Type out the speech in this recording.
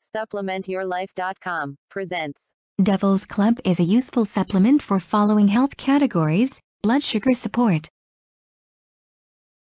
supplement-your-life.com presents. Devil's Club is a useful supplement for following health categories: blood sugar support,